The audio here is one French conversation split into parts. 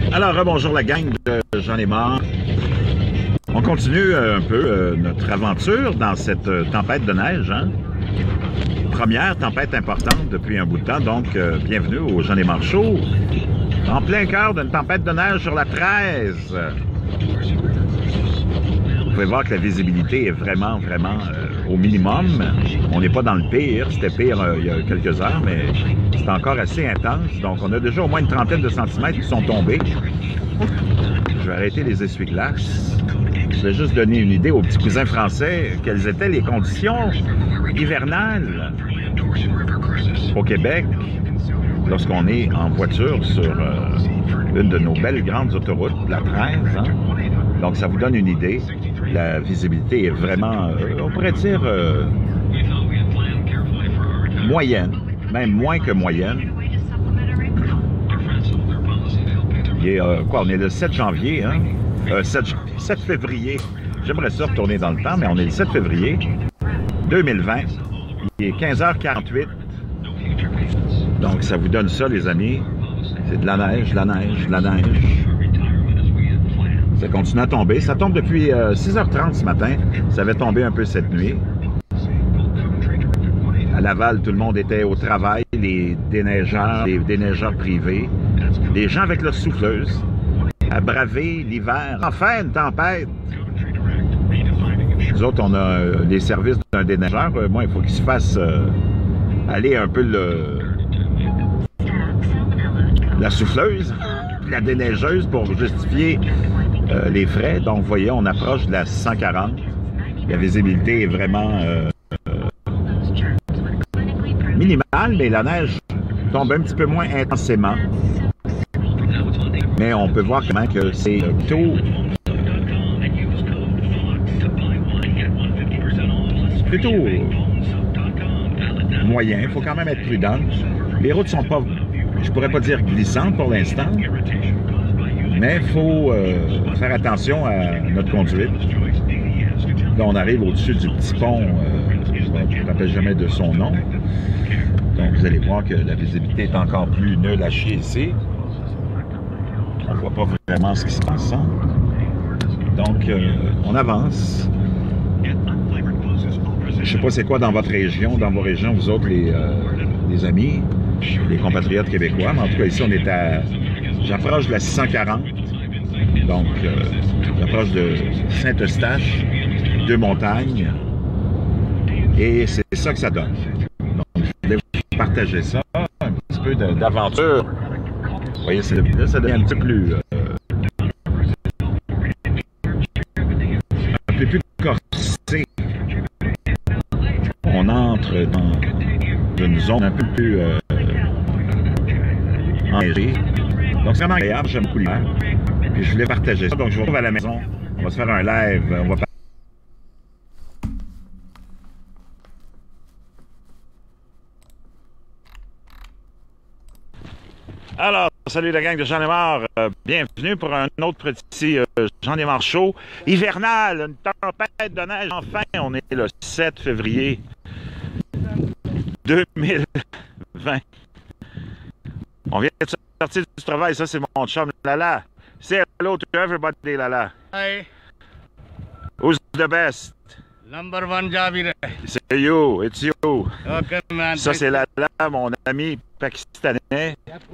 Alors, bonjour la gang de J'en ai marre. On continue un peu notre aventure dans cette tempête de neige. Hein? Première tempête importante depuis un bout de temps, donc bienvenue au J'en ai marre show. En plein cœur d'une tempête de neige sur la 13. Vous pouvez voir que la visibilité est vraiment au minimum. On n'est pas dans le pire. C'était pire il y a quelques heures, mais c'est encore assez intense. Donc, on a déjà au moins une trentaine de centimètres qui sont tombés. Je vais arrêter les essuie-glaces. Je vais juste donner une idée aux petits cousins français quelles étaient les conditions hivernales au Québec lorsqu'on est en voiture sur une de nos belles grandes autoroutes, la 13. Hein? Donc, ça vous donne une idée. La visibilité est vraiment, on pourrait dire, moyenne, même moins que moyenne. Il est, on est le 7 janvier, hein? 7 février. J'aimerais ça retourner dans le temps, mais on est le 7 février 2020. Il est 15h48. Donc, ça vous donne ça, les amis. C'est de la neige, de la neige, de la neige. Ça continue à tomber. Ça tombe depuis 6h30 ce matin. Ça avait tombé un peu cette nuit. À Laval, tout le monde était au travail. Les déneigeurs privés. Des gens avec leurs souffleuses à braver l'hiver. Enfin, une tempête! Nous autres, on a les services d'un déneigeur. Moi, il faut qu'il se fasse aller un peu la souffleuse, la déneigeuse pour justifier les frais. Donc, vous voyez, on approche de la 140. La visibilité est vraiment minimale, mais la neige tombe un petit peu moins intensément. Mais on peut voir quand même que c'est plutôt moyen. Il faut quand même être prudent. Les routes sont pas, je pourrais pas dire glissantes pour l'instant, mais il faut faire attention à notre conduite. Là, on arrive au-dessus du petit pont, je ne me rappelle jamais de son nom. Donc, vous allez voir que la visibilité est encore plus nulle à chier ici. On ne voit pas vraiment ce qui se passe. Donc, on avance. Je ne sais pas c'est quoi dans votre région, dans vos régions, vous autres, les amis, les compatriotes québécois. Mais en tout cas, ici, on est à... J'approche de la 640. Donc, j'approche de Saint-Eustache, Deux-Montagnes. Et c'est ça que ça donne. Donc, je voulais vous partager ça, un petit peu d'aventure. Vous voyez, là, ça devient un petit peu plus... un peu plus corsé. On entre dans une zone un peu plus enneigée. Donc, c'est vraiment agréable, j'aime beaucoup l'hiver. Puis, je voulais partager ça. Donc, je vous retrouve à la maison. On va se faire un live. On va Alors, salut la gang de J'en ai marre. Bienvenue pour un autre petit J'en ai marre show hivernal, une tempête de neige. Enfin, on est le 7 février 2020. On vient de sortir du travail. Ça, c'est mon chum Lala. Say hello to everybody, Lala. Hi. Who's the best? Number one Javir. C'est you, it's you. Okay, man. Ça, c'est Lala, mon ami pakistanais.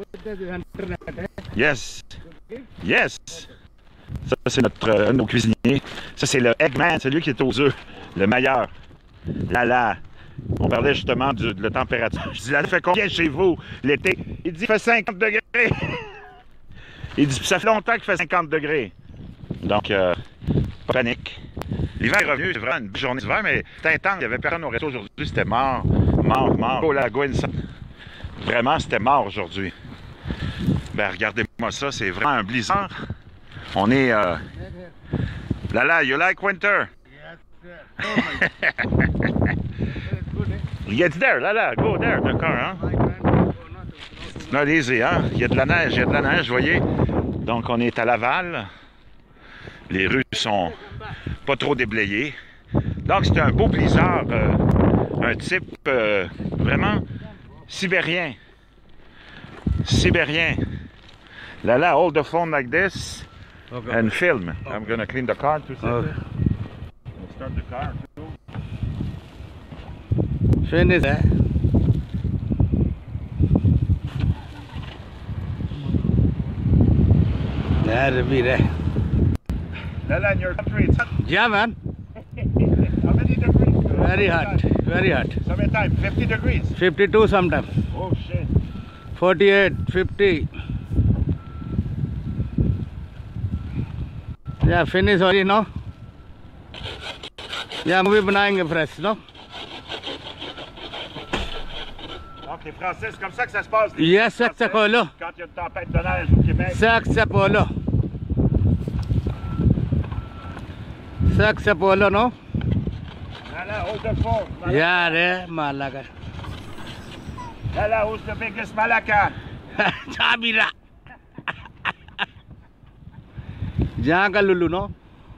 Yes. Yes. Ça, c'est un de nos cuisiniers. Ça, c'est le Eggman, c'est lui qui est aux œufs. Le meilleur. Lala. On parlait justement de la température. Je dis, Lala, fait combien chez vous l'été? Il dit, il fait 50 degrés. Il dit, ça fait longtemps qu'il fait 50 degrés. Donc, pas panique. L'hiver est revenu, c'est vraiment une journée d'hiver, mais c'était intense. Il n'y avait personne au resto aujourd'hui, c'était mort. Oh la Gwynson. Vraiment, c'était mort aujourd'hui. Ben, regardez-moi ça, c'est vraiment un blizzard. On est... Lala, you like winter? Yes, sir. It's there, Lala, go there, d'accord, hein? It's not easy, hein? Il y a de la neige, vous voyez? Donc, on est à Laval. Les rues sont pas trop déblayées. Donc, c'est un beau blizzard, un type vraiment sibérien. Lala, hold the phone like this Okay. and film. I'm gonna clean the car too. Okay. We'll start the car too. Finish, eh? Yeah, Ravi, eh? Lala, in your country, it's hot. Yeah, man. How many degrees? Very hot. Very hot. Summertime, 50 degrees. 52 sometime. Oh shit. 48, 50. Yeah, finish already, no? Yeah, movie बनाएंगे fresh, no? Donc les Français, c'est comme ça que ça se passe. les Yes, Français, c'est quoi, là? Quand il y a une tempête de neige au Québec. Sac polo. Sac polo, no? Lala, hold the phone. Malaka. Yeah, re, Malaka. Lala, who's the biggest Malaka? Chabira. Jहाँ का Lulu, no?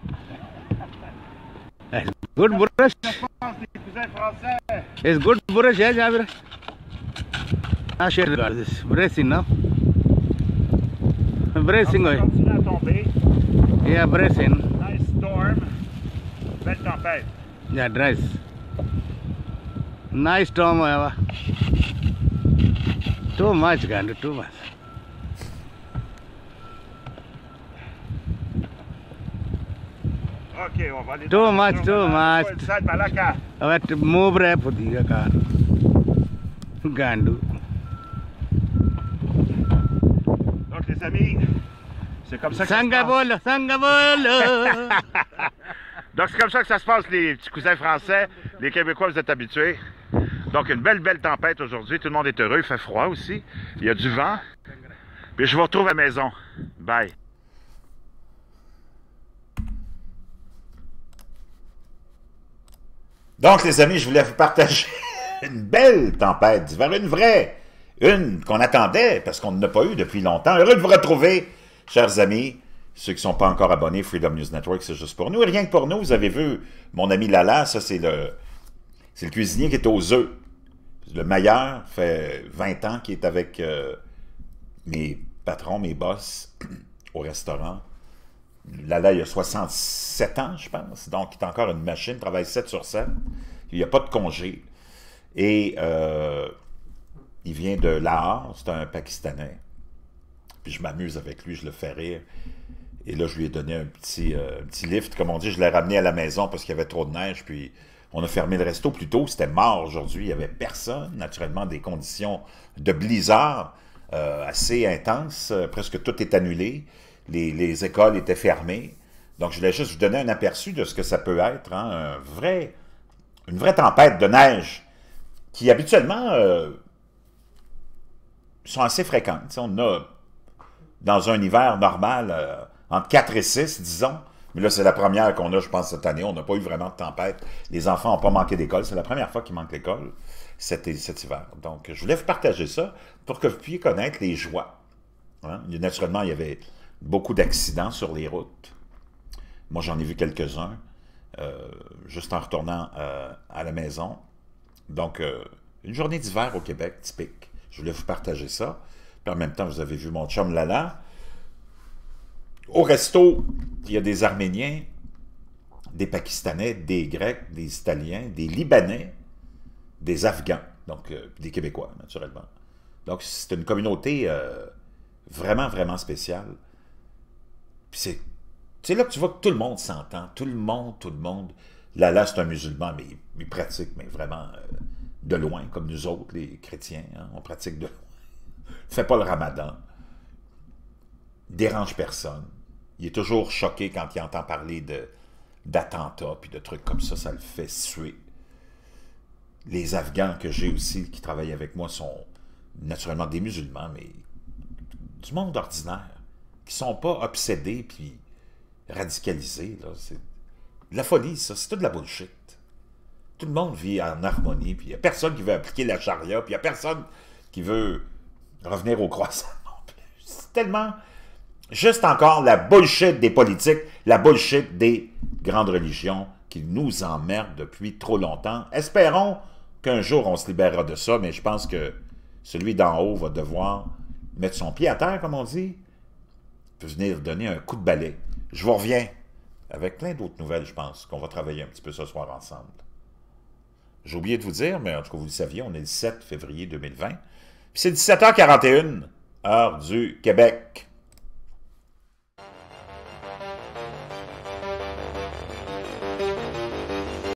Good brush. Je pense les cousins français. It's good brush, yeah, Jabira. Ah, share this. Bracing, no? Bracing, Donc, ça oi. continue à tomber. Yeah, bracing. Nice storm. Belle tempête. Yeah, dries. Nice storm, oi. Too much, Gandu, too much. OK, on va aller Too dans la much, maison. too Lala, much. inside Malaka. But move rap for the car. Gandu. Donc les amis, c'est comme ça que ça se passe. Sangabolo, Sangabolo. Donc c'est comme ça que ça se passe, les petits cousins français. Les Québécois, vous êtes habitués. Donc une belle, belle tempête aujourd'hui. Tout le monde est heureux. Il fait froid aussi. Il y a du vent. Puis je vous retrouve à la maison. Bye. Donc les amis, je voulais vous partager une belle tempête d'hiver. Une vraie. Une qu'on attendait parce qu'on n'a pas eu depuis longtemps. Heureux de vous retrouver, chers amis. Ceux qui ne sont pas encore abonnés, Freedom News Network, c'est juste pour nous. Et rien que pour nous, vous avez vu mon ami Lala, ça c'est le cuisinier qui est aux œufs. Le meilleur, fait 20 ans qu'il est avec mes patrons, mes boss au restaurant. Lala, il a 67 ans, je pense. Donc, il est encore une machine, il travaille 7 sur 7. Il n'y a pas de congé. Et il vient de Lahore, c'est un Pakistanais. Puis je m'amuse avec lui, je le fais rire. Et là, je lui ai donné un petit lift, comme on dit. Je l'ai ramené à la maison parce qu'il y avait trop de neige. Puis on a fermé le resto plus tôt. C'était mort aujourd'hui. Il n'y avait personne. Naturellement, des conditions de blizzard assez intenses. Presque tout est annulé. Les écoles étaient fermées. Donc, je voulais juste vous donner un aperçu de ce que ça peut être. Hein, une vraie tempête de neige qui, habituellement, sont assez fréquentes. T'sais, on a, dans un hiver normal, entre 4 et 6, disons. Mais là, c'est la première qu'on a, je pense, cette année. On n'a pas eu vraiment de tempête. Les enfants n'ont pas manqué d'école. C'est la première fois qu'ils manquent l'école cet hiver. Donc, je voulais vous partager ça pour que vous puissiez connaître les joies. Hein? Naturellement, il y avait beaucoup d'accidents sur les routes. Moi, j'en ai vu quelques-uns, juste en retournant à la maison. Donc, une journée d'hiver au Québec, typique. Je voulais vous partager ça. Puis en même temps, vous avez vu mon chum Lala. Au resto, il y a des Arméniens, des Pakistanais, des Grecs, des Italiens, des Libanais, des Afghans, donc des Québécois, naturellement. Donc, c'est une communauté vraiment, vraiment spéciale. Puis c'est là que tu vois que tout le monde s'entend, tout le monde. Là, c'est un musulman, mais il pratique, mais vraiment de loin, comme nous autres, les chrétiens, hein, on pratique de loin. Fait pas le ramadan. Dérange personne. Il est toujours choqué quand il entend parler d'attentats, puis de trucs comme ça le fait suer. Les Afghans que j'ai aussi, qui travaillent avec moi, sont naturellement des musulmans, mais du monde ordinaire, qui sont pas obsédés, puis radicalisés. C'est de la folie, ça. C'est tout de la bullshit. Tout le monde vit en harmonie, puis il n'y a personne qui veut appliquer la charia, puis il n'y a personne qui veut revenir au croissant non plus. C'est tellement... Juste encore la bullshit des politiques, la bullshit des grandes religions qui nous emmerdent depuis trop longtemps. Espérons qu'un jour on se libérera de ça, mais je pense que celui d'en haut va devoir mettre son pied à terre, comme on dit, venir donner un coup de balai. Je vous reviens avec plein d'autres nouvelles, je pense, qu'on va travailler un petit peu ce soir ensemble. J'ai oublié de vous dire, mais en tout cas, vous le saviez, on est le 7 février 2020. Puis c'est 17h41, heure du Québec.